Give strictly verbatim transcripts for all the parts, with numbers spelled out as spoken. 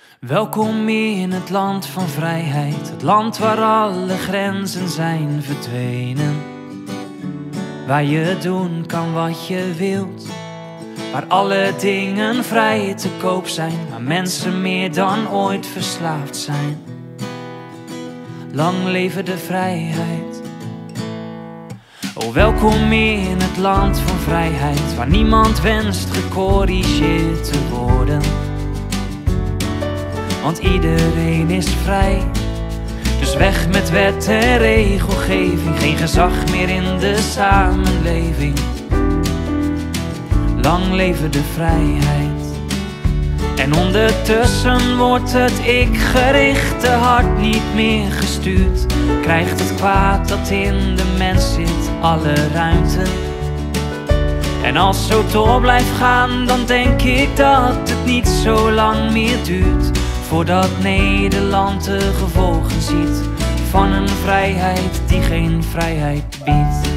Welkom in het land van vrijheid, het land waar alle grenzen zijn verdwenen. Waar je doen kan wat je wilt, waar alle dingen vrij te koop zijn, maar mensen meer dan ooit verslaafd zijn. Lang leven de vrijheid. Oh, welkom in het land van vrijheid, waar niemand wenst gecorrigeerd te worden. Want iedereen is vrij, dus weg met wet en regelgeving. Geen gezag meer in de samenleving. Lang leven de vrijheid. En ondertussen wordt het ik-gerichte hart niet meer gestuurd. Krijgt het kwaad dat in de mens zit alle ruimte. En als het zo door blijft gaan, dan denk ik dat het niet zo lang meer duurt voordat Nederland de gevolgen ziet van een vrijheid die geen vrijheid biedt.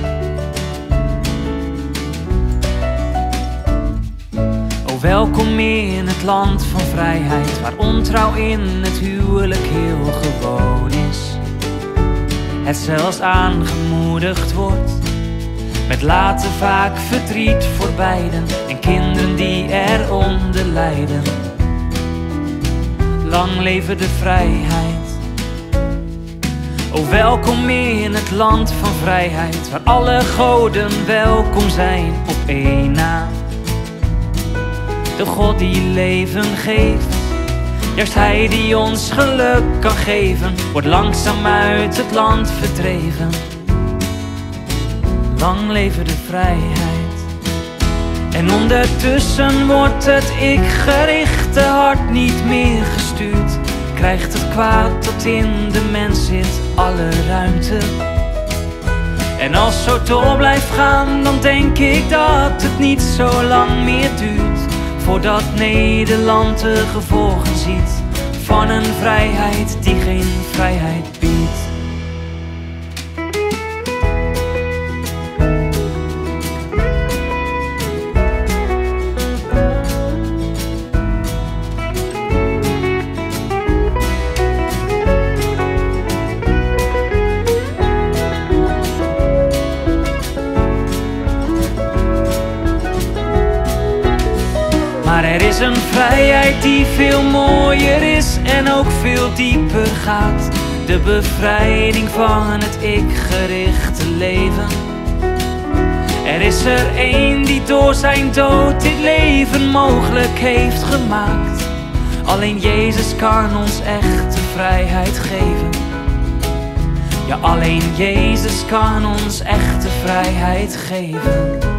Oh, welkom in het land van vrijheid, waar ontrouw in het huwelijk heel gewoon is. Het zelfs aangemoedigd wordt, met later vaak verdriet voor beiden en kinderen die eronder lijden. Lang leven de vrijheid. Oh, welkom in het land van vrijheid, waar alle goden welkom zijn op één na. De God die leven geeft, juist Hij die ons geluk kan geven, wordt langzaam uit het land verdreven. Lang leven de vrijheid. En ondertussen wordt het ik-gerichte hart niet meer gestuurd. Krijgt het kwaad dat in de mens zit alle ruimte. En als het zo door blijft gaan, dan denk ik dat het niet zo lang meer duurt voordat Nederland de gevolgen ziet van een vrijheid die geen vrijheid biedt. Maar er is een vrijheid die veel mooier is en ook veel dieper gaat. De bevrijding van het ik-gerichte leven. Er is er één die door zijn dood dit leven mogelijk heeft gemaakt. Alleen Jezus kan ons echte vrijheid geven. Ja, alleen Jezus kan ons echte vrijheid geven.